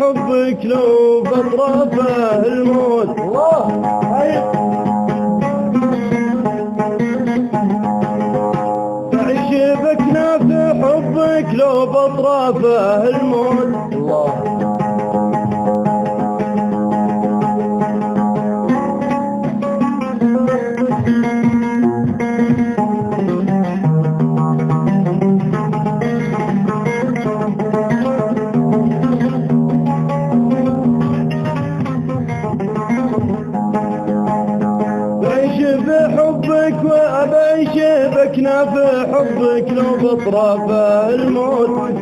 حبك لو بطرفه الموت. تعيش بكناف حبك لو بطرفه الموت. بحبك وأبيش بكناف حبك لو بطرفه الموت.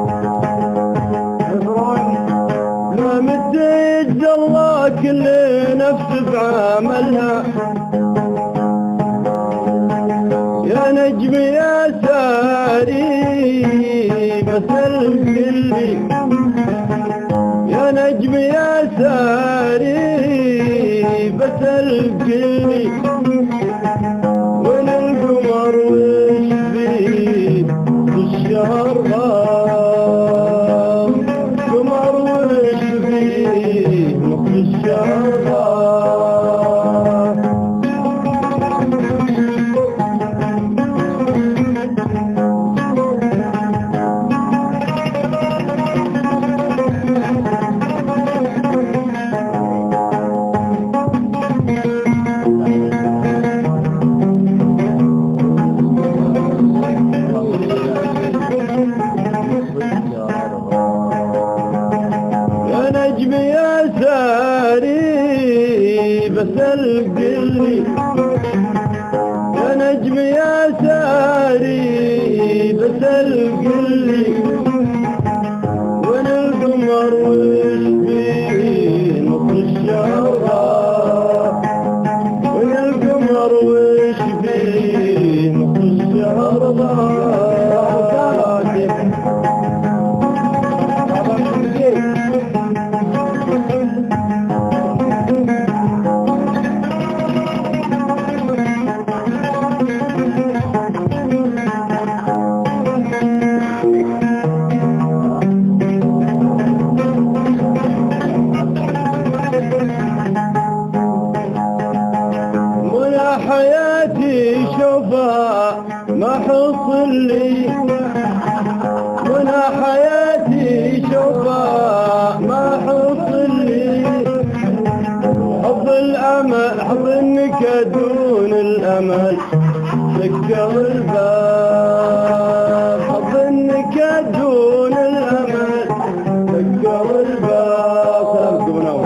لا مد يجزى الله كل نفس بعملها، يا نجم يا ساري بسلم كلي، يا نجم يا ساري بسلم كلي. وين القمر وش فيه والشهر غاب، قمر وش فيه والشهر غاب. نجم يا ساري بسلق لي، يا نجم يا ساري بسلق لي. وين القمر وش فيه نص الشهر غاب، وين القمر وش فيه نص الشهر غاب. حياتي شوفها ما حصل لي، وانا حياتي شوفها ما حصل لي. حظ الامل حظ النكد دون الامل سكر الباب، حظ النكد دون الامل سكر الباب. سلامكم منور.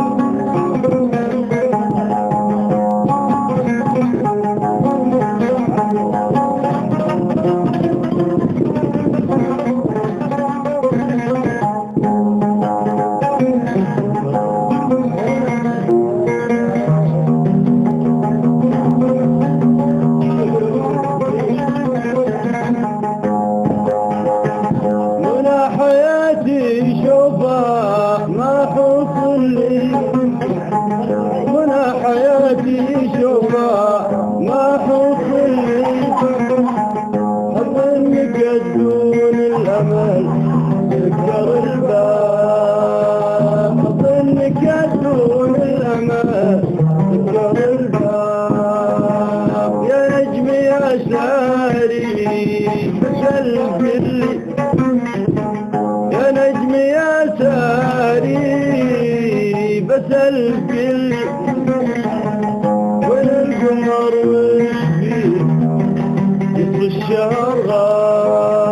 حياتي شوفها ما حصل لي، وانا حياتي شوفها ما حصل لي. حظ النكد دون الامل سكر الباب، حظ النكد دون الامل سكر الباب. يا نجم يا ساري بسلق لي، يا نجم يا ساري بسلق لي. وين القمر وش فيه نص الشهر غاب.